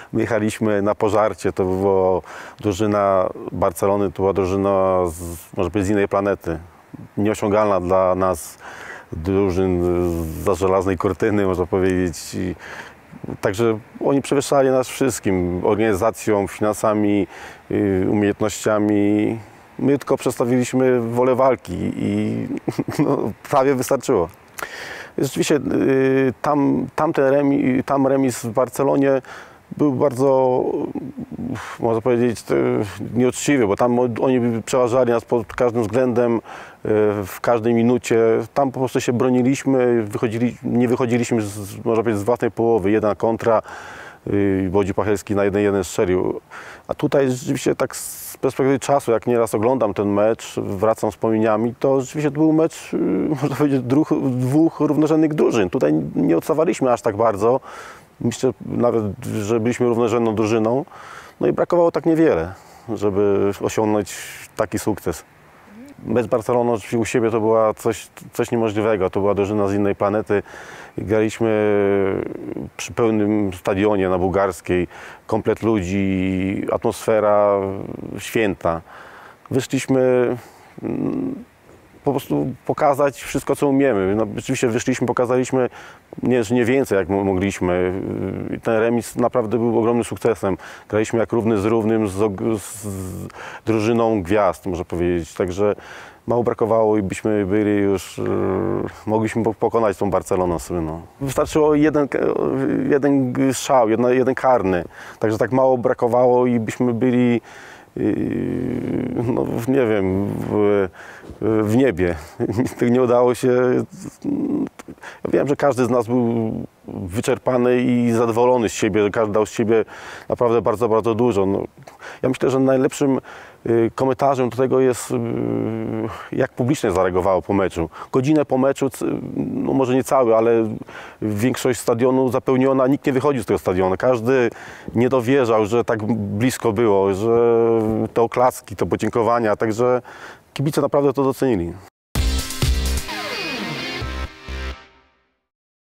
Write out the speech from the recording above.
My jechaliśmy na pożarcie, to była drużyna Barcelony, to była drużyna może być z innej planety. Nieosiągalna dla nas drużyn za żelaznej kurtyny, można powiedzieć. Także oni przewyższali nas wszystkim, organizacją, finansami, umiejętnościami. My tylko przedstawiliśmy wolę walki i no, prawie wystarczyło. Rzeczywiście tam remis w Barcelonie był bardzo, można powiedzieć, nieuczciwy, bo tam oni przeważali nas pod każdym względem, w każdej minucie. Tam po prostu się broniliśmy, nie wychodziliśmy, można powiedzieć, z własnej połowy. Jedna kontra, Włodzimierz Pachelski na 1-1 strzelił. A tutaj rzeczywiście tak z perspektywy czasu, jak nieraz oglądam ten mecz, wracam wspomnieniami, to rzeczywiście to był mecz, można powiedzieć, dwóch równorzędnych drużyn. Tutaj nie odstawaliśmy aż tak bardzo. Myślę nawet, że byliśmy równorzędną drużyną. No i brakowało tak niewiele, żeby osiągnąć taki sukces. Mecz Barcelony u siebie to była coś niemożliwego. To była drużyna z innej planety. Graliśmy przy pełnym stadionie na Bułgarskiej. Komplet ludzi, atmosfera święta. Wyszliśmy po prostu pokazać wszystko, co umiemy. No, rzeczywiście wyszliśmy, pokazaliśmy nie więcej, jak mogliśmy. Ten remis naprawdę był ogromnym sukcesem. Graliśmy jak równy z równym, z drużyną gwiazd, można powiedzieć. Także mało brakowało i byśmy byli już, mogliśmy pokonać tą Barcelonę sobie. No. Wystarczyło jeden strzał, jeden karny. Także tak mało brakowało i byśmy byli, no nie wiem, w niebie. Nie udało się. Ja wiem, że każdy z nas był wyczerpany i zadowolony z siebie, że każdy dał z siebie naprawdę bardzo, bardzo dużo. No, ja myślę, że najlepszym komentarzem do tego jest, jak publiczność zareagowało po meczu. Godzinę po meczu, no może nie cały, ale większość stadionu zapełniona, nikt nie wychodził z tego stadionu. Każdy nie dowierzał, że tak blisko było, że te oklaski, te podziękowania, także kibice naprawdę to docenili.